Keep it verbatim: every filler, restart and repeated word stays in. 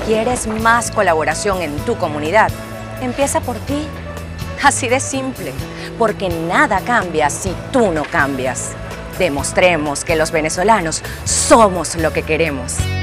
¿Quieres más colaboración en tu comunidad? Empieza por ti. Así de simple, porque nada cambia si tú no cambias. Demostremos que los venezolanos somos lo que queremos.